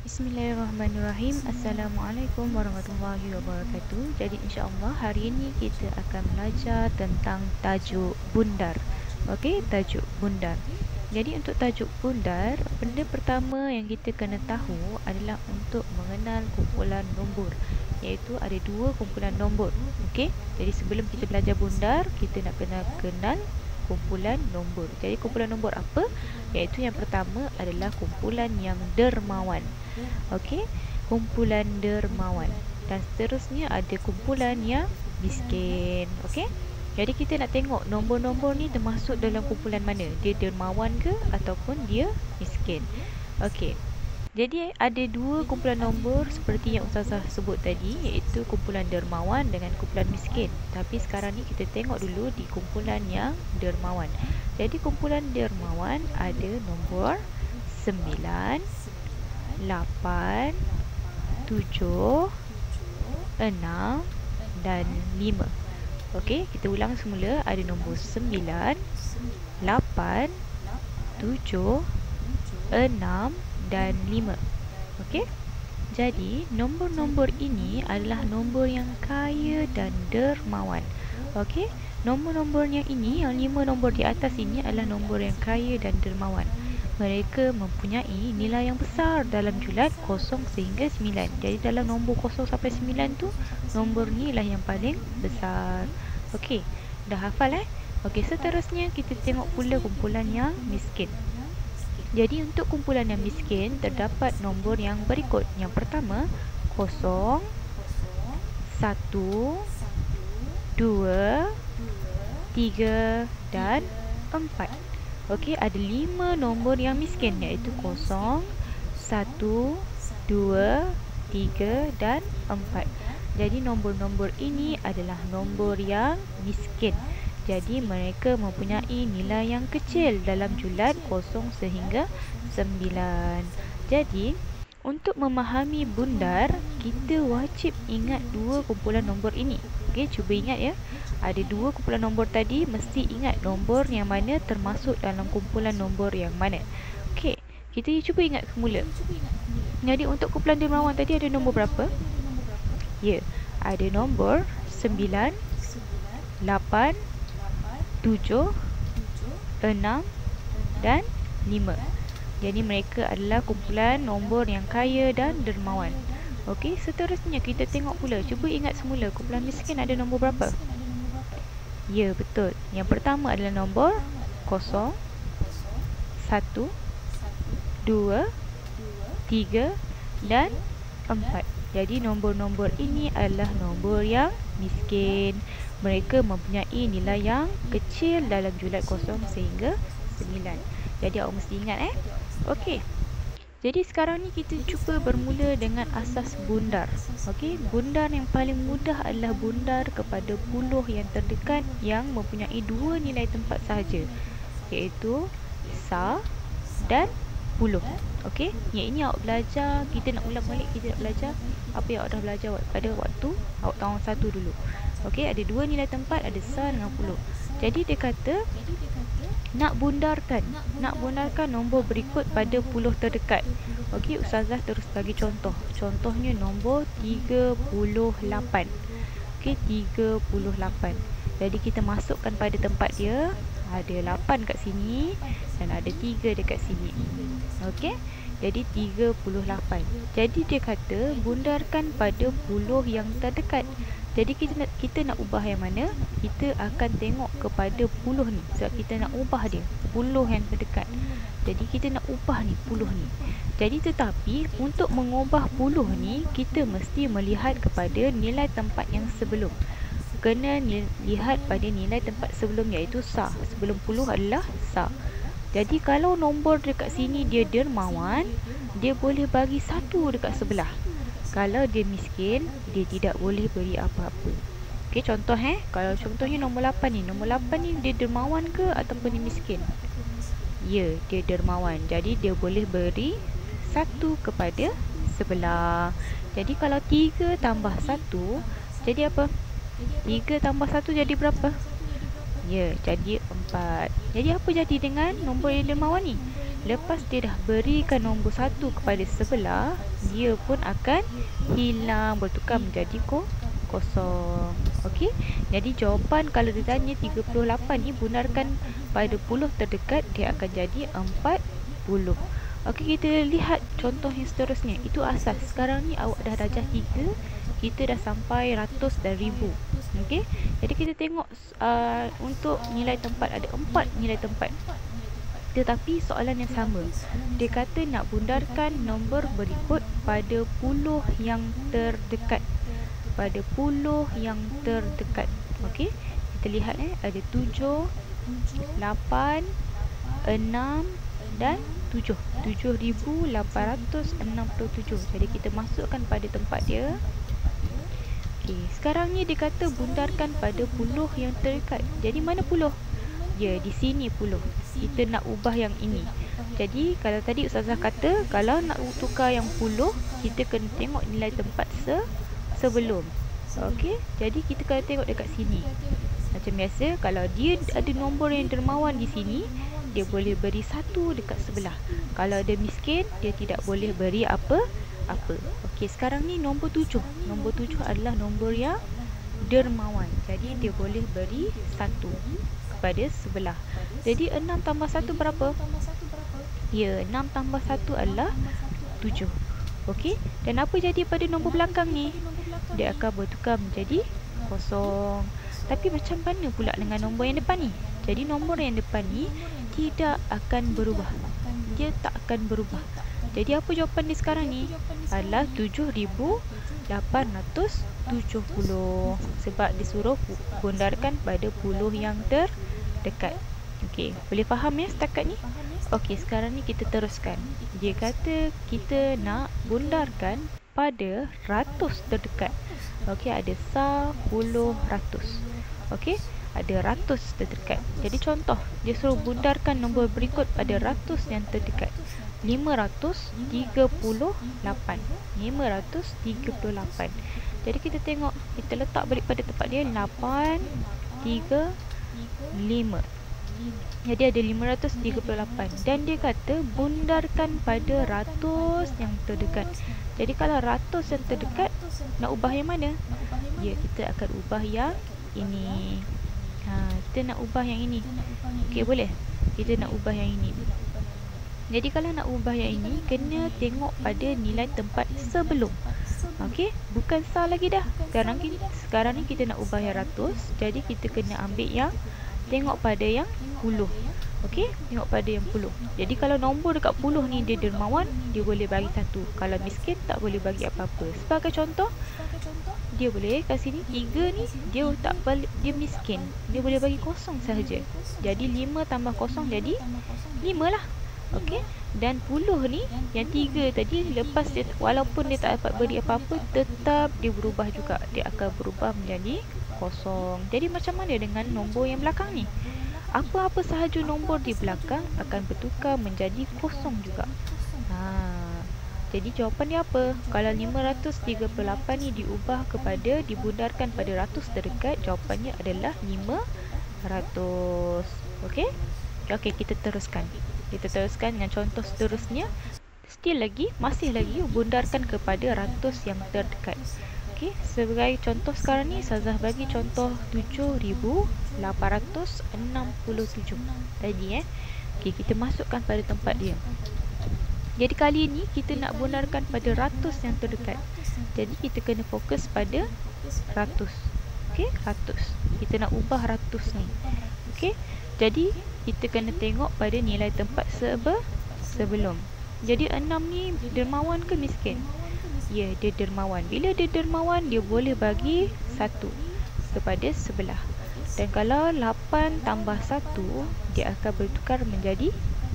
Bismillahirrahmanirrahim. Assalamualaikum warahmatullahi wabarakatuh. Jadi insya-Allah hari ini kita akan belajar tentang tajuk bundar. Okey, tajuk bundar. Jadi untuk tajuk bundar, benda pertama yang kita kena tahu adalah untuk mengenal kumpulan nombor. Iaitu ada dua kumpulan nombor. Okey. Jadi sebelum kita belajar bundar, kita nak kena kenal kumpulan nombor. Jadi kumpulan nombor apa? Iaitu yang pertama adalah kumpulan yang dermawan. Okey, kumpulan dermawan. Dan seterusnya ada kumpulan yang miskin. Okey. Jadi kita nak tengok nombor-nombor ni termasuk dalam kumpulan mana? Dia dermawan ke ataupun dia miskin? Okey. Jadi ada dua kumpulan nombor seperti yang Ustazah sebut tadi, iaitu kumpulan dermawan dengan kumpulan miskin. Tapi sekarang ni kita tengok dulu di kumpulan yang dermawan. Jadi kumpulan dermawan ada nombor 9, 8, 7, 6 dan 5. Okey, kita ulang semula. Ada nombor 9, 8, 7, 6 dan 5. Okey. Jadi, nombor-nombor ini adalah nombor yang kaya dan dermawan. Okey. Nombor-nombornya ini, yang 5 nombor di atas ini adalah nombor yang kaya dan dermawan. Mereka mempunyai nilai yang besar dalam julat 0 sehingga 9. Jadi dalam nombor 0 sampai 9 tu, nombor ni lah yang paling besar. Okey, dah hafal Okey, seterusnya kita tengok pula kumpulan yang miskin. Jadi untuk kumpulan yang miskin terdapat nombor yang berikut. Yang pertama 0, 1, 2, 3 dan 4. Okey, ada 5 nombor yang miskin iaitu 0, 1, 2, 3 dan 4. Jadi nombor-nombor ini adalah nombor yang miskin. Jadi mereka mempunyai nilai yang kecil dalam julat 0 sehingga 9. Jadi untuk memahami bundar, kita wajib ingat dua kumpulan nombor ini. Okey, cuba ingat ya. Ada dua kumpulan nombor tadi, mesti ingat nombor yang mana termasuk dalam kumpulan nombor yang mana. Okey, kita cuba ingat semula. Jadi untuk kumpulan dermawan tadi ada nombor berapa? Ya, ada nombor 9, 8, 7, 6 dan 5. Jadi mereka adalah kumpulan nombor yang kaya dan dermawan. Okey, seterusnya kita tengok pula. Cuba ingat semula, kumpulan miskin ada nombor berapa? Ya, betul. Yang pertama adalah nombor 0, 1, 2, 3 dan 4. Jadi nombor-nombor ini adalah nombor yang miskin. Mereka mempunyai nilai yang kecil dalam julat 0 sehingga 9. Jadi awak mesti ingat Okey. Jadi sekarang ni kita cuba bermula dengan asas bundar. Okey, bundar yang paling mudah adalah bundar kepada puluh yang terdekat yang mempunyai dua nilai tempat sahaja, iaitu sah dan puluh. Okey, yang ini awak belajar, kita nak ulang balik, kita nak belajar apa yang awak dah belajar pada waktu awak tahun 1 dulu. Okey, ada dua nilai tempat, ada sah dengan puluh. Jadi dia kata nak bundarkan nombor berikut pada puluh terdekat. Okey, Ustazah terus bagi contoh. Contohnya nombor 38. Okey, 38. Jadi kita masukkan pada tempat dia. Ada 8 kat sini dan ada 3 dekat sini. Okey, jadi 38. Jadi dia kata bundarkan pada puluh yang terdekat. Jadi kita nak ubah yang mana? Kita akan tengok kepada puluh ni. Sebab kita nak ubah dia, puluh yang terdekat. Jadi kita nak ubah ni, puluh ni. Jadi tetapi untuk mengubah puluh ni, kita mesti melihat kepada nilai tempat yang sebelum. Kena lihat pada nilai tempat sebelum, iaitu sah. Sebelum puluh adalah sah. Jadi kalau nombor dekat sini dia dermawan, dia boleh bagi satu dekat sebelah. Kalau dia miskin, dia tidak boleh beri apa-apa. Okey, contoh kalau contohnya nombor 8 ni. Nombor 8 ni dia dermawan ke ataupun dia miskin? Ya, dia dermawan. Jadi dia boleh beri satu kepada sebelah. Jadi kalau 3 tambah 1, jadi apa? 3 tambah 1 jadi berapa? Ya, jadi 4. Jadi apa jadi dengan nombor yang dermawan ni? lepas dia dah berikan nombor 1 kepada sebelah, dia pun akan hilang, bertukar menjadi kosong. Okey, jadi jawapan kalau dia tanya 38 ni bundarkan pada puluh terdekat, dia akan jadi 40. Okey, kita lihat contoh yang seterusnya. Itu asas. Sekarang ni awak dah darjah 3, kita dah sampai ratus dan ribu. Okey, jadi kita tengok untuk nilai tempat, ada 4 nilai tempat. Tetapi soalan yang sama. Dia kata nak bundarkan nombor berikut pada puluh yang terdekat. Pada puluh yang terdekat. Okey, kita lihat ada 7, 8, 6 dan 7. 7,867. Jadi kita masukkan pada tempat dia. Okey, sekarang ni dia kata bundarkan pada puluh yang terdekat. Jadi mana puluh? Ya, di sini puluh. Kita nak ubah yang ini. Jadi kalau tadi Ustazah kata, kalau nak tukar yang puluh, kita kena tengok nilai tempat sebelum. Okey, jadi kita kena tengok dekat sini. Macam biasa, kalau dia ada nombor yang dermawan di sini, dia boleh beri 1 dekat sebelah. Kalau dia miskin, dia tidak boleh beri apa-apa. Okey, sekarang ni nombor 7. Nombor 7 adalah nombor yang dermawan. Jadi dia boleh beri 1 kepada sebelah. Jadi 6 tambah 1 berapa? Ya, 6 tambah 1 adalah 7. Okey, dan apa jadi pada nombor belakang ni? Dia akan bertukar menjadi kosong. Tapi macam mana pula dengan nombor yang depan ni? Jadi nombor yang depan ni tidak akan berubah. Dia tak akan berubah. Jadi apa jawapan dia sekarang ni? Adalah 7,870. Sebab disuruh bundarkan pada puluh yang terdekat. Okey, boleh faham ya setakat ni? Okey, sekarang ni kita teruskan. Dia kata kita nak bundarkan pada ratus terdekat. Okey, ada 10 ratus. Okey, ada ratus terdekat. Jadi contoh, dia suruh bundarkan nombor berikut pada ratus yang terdekat. 538. 538. Jadi kita tengok, kita letak balik pada tempat dia 8, 3, 5. Jadi ada 538. Dan dia kata bundarkan pada ratus yang terdekat. Jadi kalau ratus yang terdekat, nak ubah yang mana? Ya, kita akan ubah yang ini. Kita nak ubah yang ini. Okey, boleh? Kita nak ubah yang ini. Jadi kalau nak ubah yang ini, kena tengok pada nilai tempat sebelum. Okey, bukan sah lagi dah. Sekarang ni kita nak ubah yang ratus. Jadi kita kena ambil yang, tengok pada yang puluh. Okey, tengok pada yang puluh. Jadi kalau nombor dekat puluh ni dia dermawan, dia boleh bagi 1. Kalau miskin, tak boleh bagi apa-apa. Sebagai contoh, dia boleh kat sini 3 ni, dia tak balik, dia miskin. Dia boleh bagi kosong sahaja. Jadi 5 tambah kosong jadi 5 lah. Okey, dan puluh ni yang 3 tadi, lepas dia, walaupun dia tak dapat beri apa-apa, tetap dia berubah juga. Dia akan berubah menjadi kosong. Jadi macam mana dengan nombor yang belakang ni? Apa-apa sahaja nombor di belakang akan bertukar menjadi kosong juga. Jadi jawapan dia apa? Kalau 538 ni diubah kepada, dibundarkan pada ratus terdekat, jawapannya adalah 500. Okey? Okey, kita teruskan. Kita teruskan dengan contoh seterusnya. Masih lagi bundarkan kepada ratus yang terdekat. Okey, sebagai contoh sekarang ni Ustazah bagi contoh 7,867 tadi Okey, kita masukkan pada tempat dia. Jadi kali ni kita nak bundarkan pada ratus yang terdekat. Jadi kita kena fokus pada ratus. Okey, ratus. Kita nak ubah ratus ni. Okey, jadi kita kena tengok pada nilai tempat sebelum. Jadi 6 ni dermawan ke miskin? Ya, dia dermawan. Bila dia dermawan, dia boleh bagi 1 kepada sebelah. Dan kalau 8 tambah 1, dia akan bertukar menjadi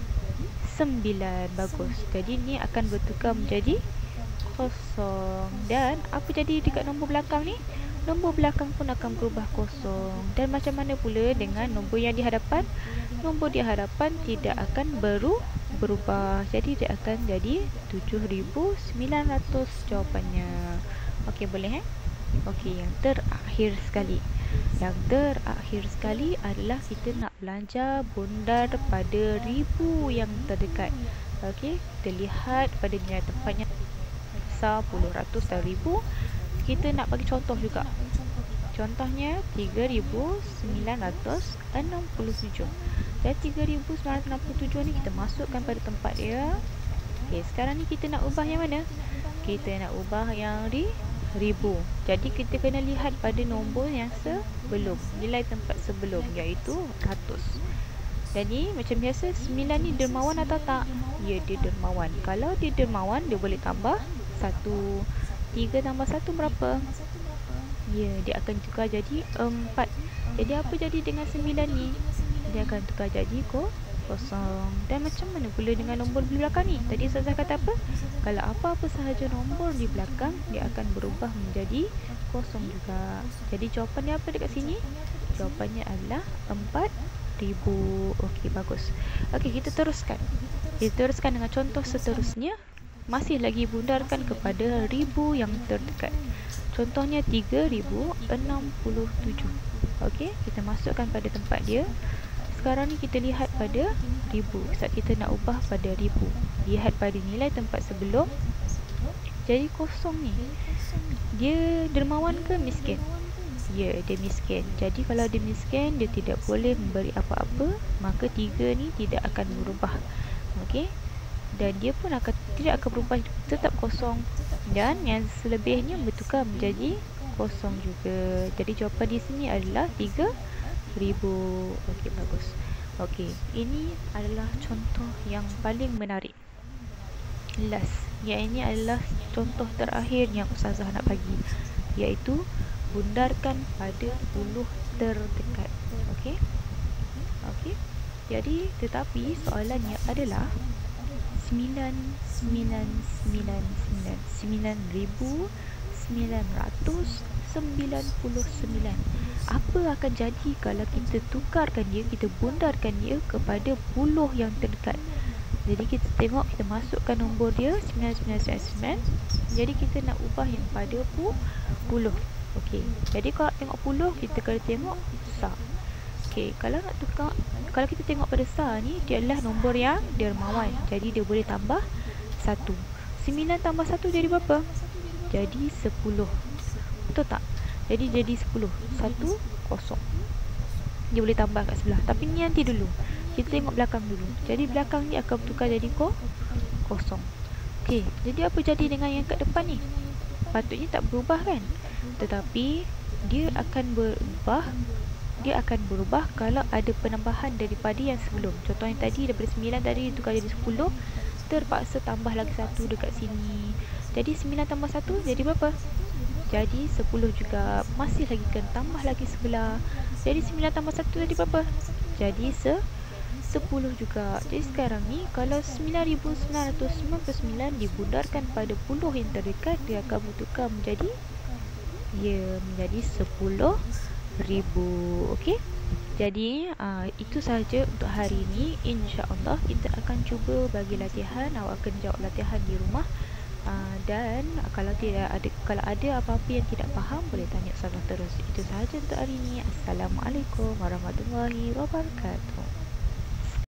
9. Bagus. Jadi ni akan bertukar menjadi kosong. Dan apa jadi dekat nombor belakang ni? Nombor belakang pun akan berubah kosong. Dan macam mana pula dengan nombor yang di hadapan? Nombor di hadapan tidak akan berubah. Jadi dia akan jadi 7,900 jawapannya. Okey, boleh Okey, yang terakhir sekali. Yang terakhir sekali adalah kita nak belajar bundar pada ribu yang terdekat. Okey, kita lihat pada nilai tempatnya besar, puluh, ratus dan ribu. Kita nak bagi contoh juga. Contohnya 3967. Dan 3967 ni kita masukkan pada tempat dia. Okey, sekarang ni kita nak ubah yang mana? Kita nak ubah yang di ribu. Jadi kita kena lihat pada nombor yang sebelum, nilai tempat sebelum, iaitu ratus. Jadi macam biasa, 9 ni dermawan atau tak? Ya, dia dermawan. Kalau dia dermawan, dia boleh tambah 1. 3 tambah 1 berapa? Ya, dia akan tukar jadi 4. Jadi apa jadi dengan 9 ni? Dia akan tukar jadi kosong. Dan macam mana pula dengan nombor di belakang ni? Tadi Ustazah kata apa? Kalau apa-apa sahaja nombor di belakang, dia akan berubah menjadi kosong juga. Jadi jawapan dia apa dekat sini? Jawapannya adalah 4000. Okey, bagus. Okey, kita teruskan. Kita teruskan dengan contoh seterusnya. Masih lagi bundarkan kepada ribu yang terdekat. Contohnya 3067. Okey, kita masukkan pada tempat dia. Sekarang ni kita lihat pada ribu. Sebab kita nak ubah pada ribu. Lihat pada nilai tempat sebelum. Jadi kosong ni, dia dermawan ke miskin? Ya, dia miskin. Jadi kalau dia miskin, dia tidak boleh memberi apa-apa, maka 3 ni tidak akan berubah. Okey, dan dia pun tidak akan berubah, tetap kosong. Dan yang selebihnya bertukar menjadi kosong juga. Jadi jawapan di sini adalah 3000. Okey, bagus. Okey, ini adalah contoh yang paling menarik. Last, yang ini adalah contoh terakhir yang Ustazah nak bagi, iaitu bundarkan pada puluh terdekat. Okey. Okey. Jadi tetapi soalannya adalah 9,999. Apa akan jadi kalau kita tukarkan dia, kita bundarkan dia kepada puluh yang terdekat? Jadi kita tengok, kita masukkan nombor dia 9999. Jadi kita nak ubah yang pada puluh. Okey. Jadi kalau tengok puluh, kita kena tengok sah. Okey, kalau nak tukar, kalau kita tengok pada sah ni, dia adalah nombor yang dermawan. Jadi dia boleh tambah 1. 9 tambah 1 jadi berapa? Jadi 10. Betul tak? Jadi 10. 1 kosong. Dia boleh tambah kat sebelah. Tapi ni nanti dulu. Kita tengok belakang dulu. Jadi belakang ni akan bertukar jadi kosong. Okey, jadi apa jadi dengan yang kat depan ni? Patutnya tak berubah kan? Tetapi dia akan berubah kalau ada penambahan daripada yang sebelum. Contohnya tadi daripada 9 tadi tukar jadi 10, terpaksa tambah lagi 1 dekat sini. Jadi 9 tambah 1 jadi berapa? Jadi 10 juga. Masih lagi kena tambah lagi sebelah. Jadi 9 tambah 1 jadi berapa? Jadi 10 juga. Jadi sekarang ni kalau 9999 dibundarkan pada puluh yang terdekat, dia akan bertukar menjadi menjadi 10,000. Okey. Jadi itu sahaja untuk hari ini. InsyaAllah kita akan cuba bagi latihan. Awak akan jawab latihan di rumah. Dan kalau ada apa-apa yang tidak faham, boleh tanya Ustazah terus. Itu sahaja untuk hari ini. Assalamualaikum warahmatullahi wabarakatuh.